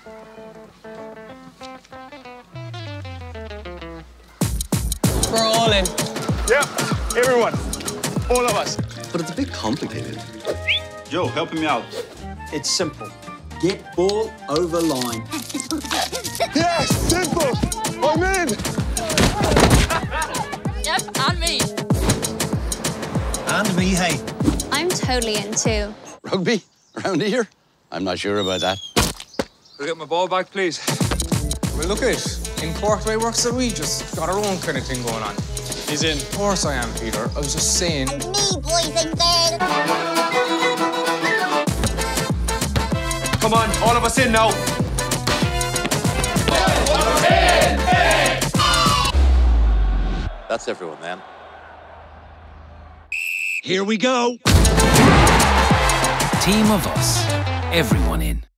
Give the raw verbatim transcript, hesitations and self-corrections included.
We're all in. Yep, everyone. All of us. But it's a bit complicated. Joe, help me out. It's simple. Get ball over line. Yes, simple. I'm in. Yep, and me. And me, hey. I'm totally in too. Rugby? Around here? I'm not sure about that. I'll get my ball back, please. Well, look at it. In Cork, the way it works, we just got our own kind of thing going on. He's in. Of course I am, Peter. I was just saying. And me, boys and girls. Come on, all of us in now. That's everyone then. Here we go. Team of us. Everyone in.